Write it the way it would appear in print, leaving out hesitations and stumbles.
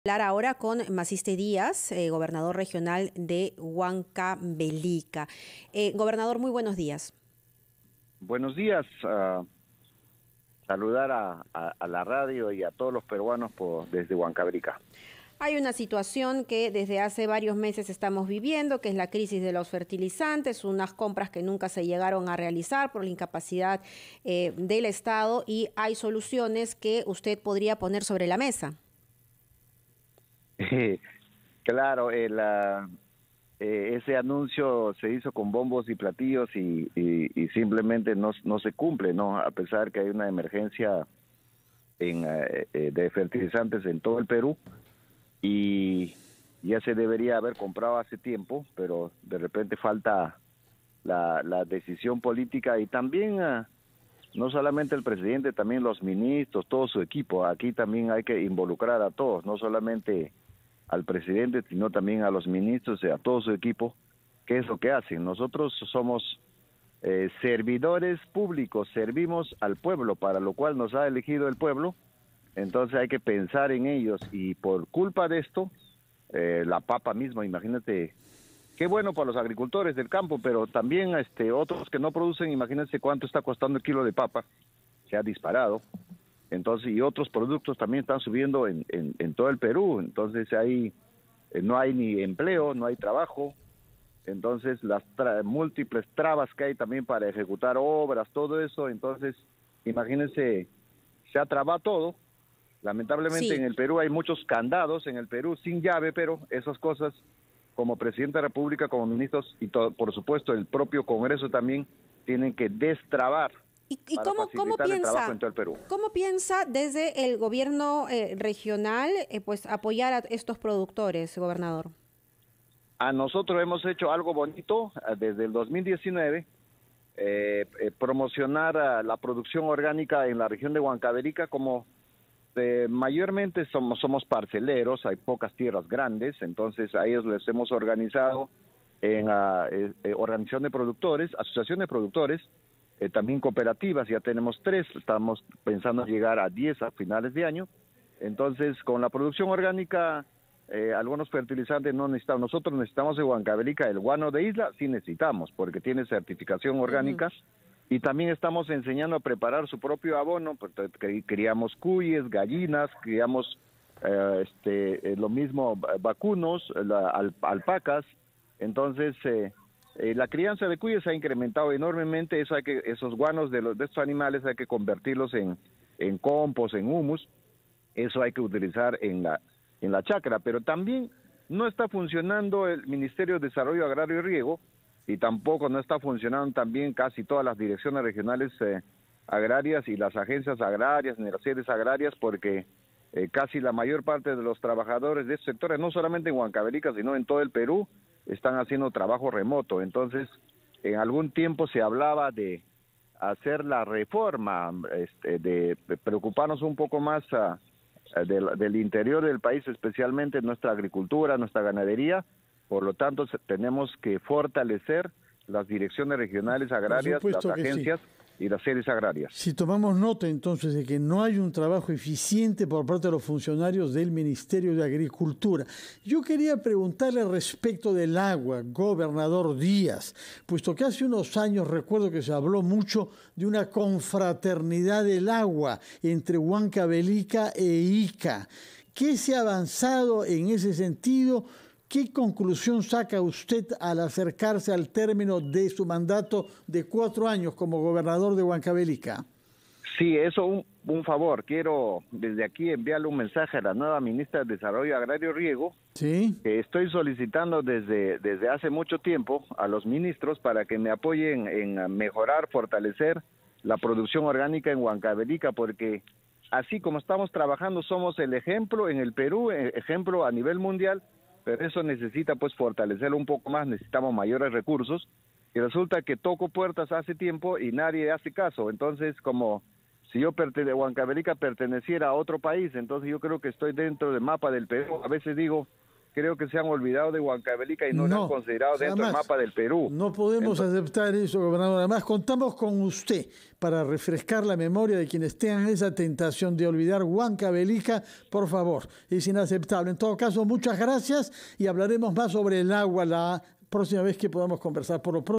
Hablar ahora con Maciste Díaz, gobernador regional de Huancavelica. Gobernador, muy buenos días. Buenos días. Saludar a la radio y a todos los peruanos desde Huancavelica. Hay una situación que desde hace varios meses estamos viviendo, que es la crisis de los fertilizantes, unas compras que nunca se llegaron a realizar por la incapacidad del Estado, y hay soluciones que usted podría poner sobre la mesa. Claro, ese anuncio se hizo con bombos y platillos y simplemente no se cumple, ¿no? A pesar que hay una emergencia de fertilizantes en todo el Perú y ya se debería haber comprado hace tiempo, pero de repente falta la decisión política y también no solamente el presidente, también los ministros, todo su equipo. Aquí también hay que involucrar a todos, no solamente al presidente, sino también a los ministros y a todo su equipo. ¿Qué es lo que hacen? Nosotros somos servidores públicos, servimos al pueblo, para lo cual nos ha elegido el pueblo. Entonces hay que pensar en ellos, y por culpa de esto, la papa misma, imagínate, qué bueno para los agricultores del campo, pero también otros que no producen, imagínense cuánto está costando el kilo de papa, se ha disparado. Entonces, y otros productos también están subiendo en todo el Perú. Entonces ahí no hay ni empleo, no hay trabajo. Entonces las múltiples trabas que hay también para ejecutar obras, todo eso. Entonces, imagínense, se ha trabado todo. Lamentablemente Sí. en el Perú hay muchos candados, en el Perú sin llave, pero esas cosas, como presidente de la República, como ministros y todo, por supuesto el propio Congreso también, tienen que destrabar ¿Y para cómo facilitar el trabajo piensa, en todo el Perú. cómo piensa desde el gobierno regional pues apoyar a estos productores, gobernador? A nosotros hemos hecho algo bonito desde el 2019, promocionar la producción orgánica en la región de Huancavelica. Como mayormente somos parceleros, hay pocas tierras grandes, entonces a ellos les hemos organizado en organización de productores, asociación de productores, también cooperativas. Ya tenemos 3, estamos pensando llegar a 10 a finales de año. Entonces, con la producción orgánica, algunos fertilizantes no necesitamos. Nosotros necesitamos en Huancavelica el guano de isla, sí necesitamos, porque tiene certificación orgánica. Y también estamos enseñando a preparar su propio abono, porque criamos cuyes, gallinas, criamos lo mismo, vacunos, alpacas. Entonces, la crianza de cuyes ha incrementado enormemente. Esos guanos de estos animales hay que convertirlos en compost, en humus. Eso hay que utilizar en la chacra. Pero también no está funcionando el Ministerio de Desarrollo Agrario y Riego, y tampoco no está funcionando también casi todas las direcciones regionales agrarias y las agencias agrarias, ni las sedes agrarias, porque casi la mayor parte de los trabajadores de estos sectores, no solamente en Huancavelica, sino en todo el Perú, están haciendo trabajo remoto. Entonces, en algún tiempo se hablaba de hacer la reforma, de preocuparnos un poco más del interior del país, especialmente nuestra agricultura, nuestra ganadería. Por lo tanto, tenemos que fortalecer las direcciones regionales agrarias, las agencias y las sedes agrarias. Si tomamos nota entonces de que no hay un trabajo eficiente por parte de los funcionarios del Ministerio de Agricultura, yo quería preguntarle respecto del agua, gobernador Díaz, puesto que hace unos años recuerdo que se habló mucho de una confraternidad del agua entre Huancavelica e Ica. ¿Qué se ha avanzado en ese sentido? ¿Qué conclusión saca usted al acercarse al término de su mandato de 4 años como gobernador de Huancavelica? Sí, eso un favor. Quiero desde aquí enviarle un mensaje a la nueva ministra de Desarrollo Agrario y Riego. Sí. Que estoy solicitando desde hace mucho tiempo a los ministros para que me apoyen en mejorar, fortalecer la producción orgánica en Huancavelica, porque así como estamos trabajando somos el ejemplo en el Perú, ejemplo a nivel mundial. Pero eso necesita pues fortalecerlo un poco más, necesitamos mayores recursos, y resulta que toco puertas hace tiempo y nadie hace caso. Entonces, como si yo Huancavelica perteneciera a otro país, entonces yo creo que estoy dentro del mapa del Perú. A veces digo, creo que se han olvidado de Huancavelica y no lo han considerado dentro del mapa del Perú. No podemos aceptar eso, gobernador. Además, contamos con usted para refrescar la memoria de quienes tengan esa tentación de olvidar Huancavelica. Por favor, es inaceptable. En todo caso, muchas gracias y hablaremos más sobre el agua la próxima vez que podamos conversar. Por lo pronto,